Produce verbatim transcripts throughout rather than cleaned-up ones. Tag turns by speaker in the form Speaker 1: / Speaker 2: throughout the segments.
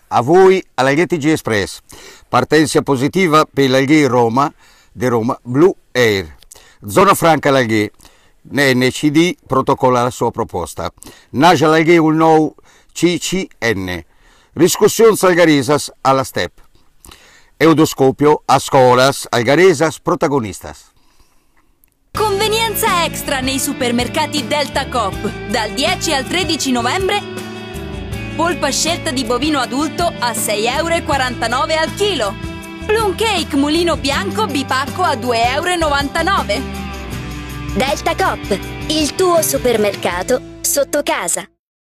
Speaker 1: A voi all'Alghe T G Express, partenza positiva per l'Alghe Roma, di Roma Blue Air. Zona franca l'Alghe, N C D protocolla la sua proposta. Nasce l'Alghe un nuovo C C N, riscossioni algaresas alla step. Eudoscopio a scolas algaresas protagonistas.
Speaker 2: Convenienza extra nei supermercati Delta Coop. Dal dieci al tredici novembre polpa scelta di bovino adulto a sei e quarantanove euro al chilo. Plum cake mulino bianco bipacco a due e novantanove euro.
Speaker 3: Delta Coop, il tuo supermercato sotto casa.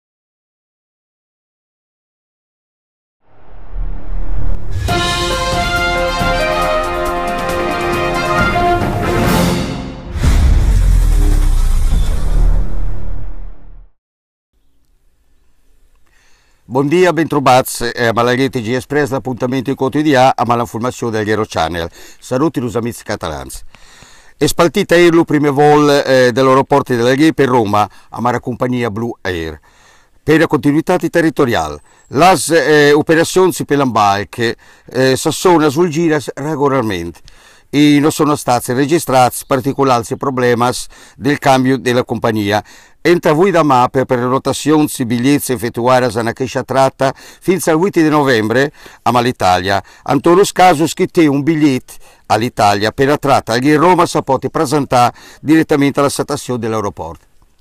Speaker 1: Buongiorno, bentrovati a Alghe T G Express, l'appuntamento quotidiano a l'informazione del Gero Channel. Saluti los amici catalani. È spartita ieri la prima volta eh, dell'aeroporto dell'Alghe per Roma a Mara Compagnia Blue Air. Per la continuità territoriale, le eh, operazioni per l'imbarco eh, sono svolgite regolarmente e non sono stati registrati particolari problemi del cambio della compagnia. Entra voi da mappa per le rotazioni e biglietti effettuate nella caccia tratta fino al otto di novembre all'Italia. In tutti i casi che te un biglietto all'Italia per la tratta a Roma si può presentare direttamente alla stazione dell'aeroporto.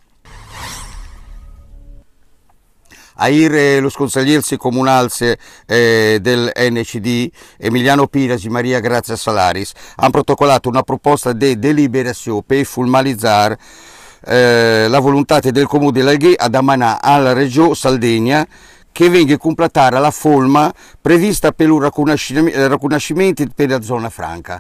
Speaker 1: A ieri lo consigliere comunale eh, del N C D, Emiliano Piras e Maria Grazia Salaris, hanno protocollato una proposta di deliberazione per formalizzare eh, la volontà del Comune dell'Alghe ad ammanare alla Regione Sardegna che venga completata la forma prevista per il riconoscimento per la zona franca.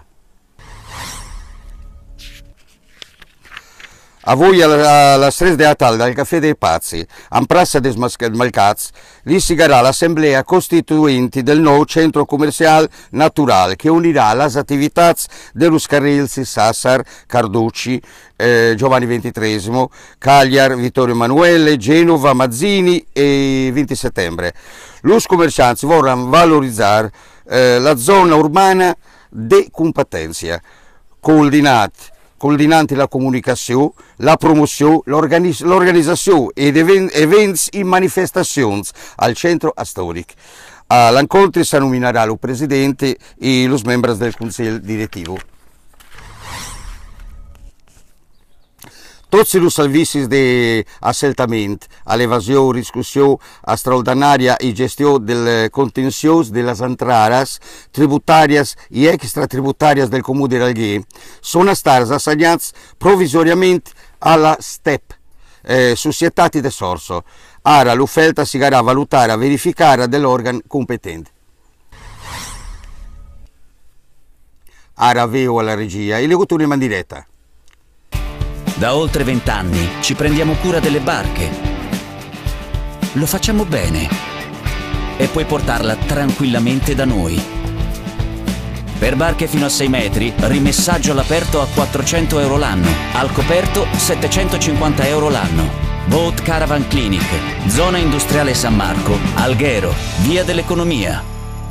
Speaker 1: A voi alla strada della Tal, dal Caffè dei Pazzi, in Piazza dei Mercati, lì si darà l'assemblea costituente del nuovo centro commerciale naturale che unirà le attività dello Scarrilsi, Sassar, Carducci, eh, Giovanni ventitreesimo, Cagliar, Vittorio Emanuele, Genova, Mazzini e venti settembre. Los commercianti vorranno valorizzare eh, la zona urbana di competenza, coordinata coordinanti la comunicazione, la promozione, l'organizzazione ed eventi e manifestazioni al centro storico. All'incontro si nominerà il presidente e i membri del consiglio direttivo. Tutti i servizi di asseltamento, all'evasione, riscossione, a straordinaria e gestione del contenzioso delle entrate tributarie e extratributarie del Comune di Alghe sono stati assegnati provvisoriamente alla STEP, eh, Società di Sorso. Ora l'offerta si sarà valutare e verificare dall'organo competente. Ora avevo alla regia e le torniamo in diretta.
Speaker 4: Da oltre vent'anni ci prendiamo cura delle barche. Lo facciamo bene e puoi portarla tranquillamente da noi. Per barche fino a sei metri, rimessaggio all'aperto a quattrocento euro l'anno, al coperto settecentocinquanta euro l'anno. Boat Caravan Clinic, zona industriale San Marco, Alghero, via dell'economia.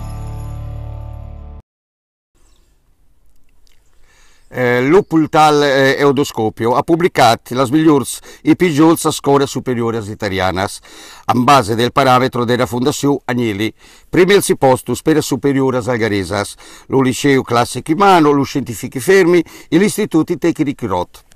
Speaker 1: Eh, L'Upultal eh, Eudoscopio ha pubblicato le migliori e peggiori scuole superiori italiane a base del parametro della Fondazione Agnelli. Primi si postus per superiori algaresas, lo liceo classico Imano, lo scientifici fermi e l'istituto tecnici Rot.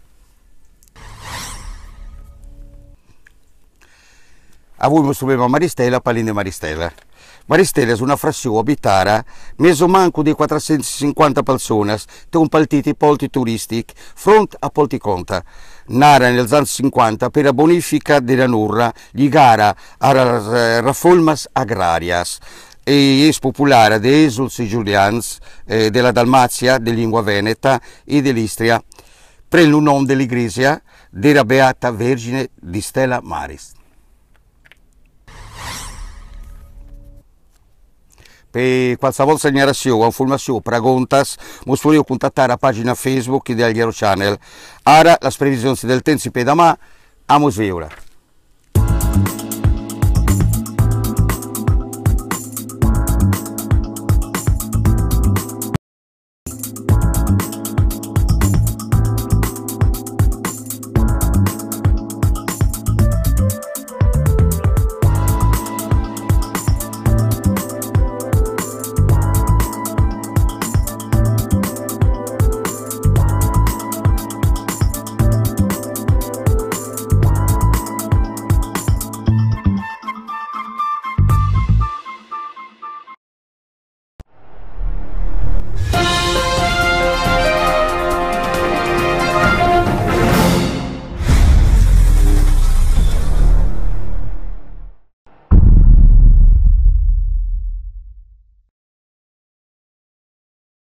Speaker 1: A voi mi troviamo Maristella, Palline Maristella. Maristella è una frazione abitata meso manco di quattrocentocinquanta persone, con partiti polti turistici, fronte a polti conta. Nara negli anni cinquanta per la bonifica della Nurra, ligata a reformas agrarias e è popolare dei esulsi giulians eh, della Dalmazia, di lingua veneta e dell'Istria, per il nome dell'Iglesia della Beata Vergine di Stella Maris. Per qualsiasi segnalazione o informazione, preguntas, mi potete contattare la pagina Facebook del Gero Channel. Ora, le previsioni del tempo per domani, a Mosveola.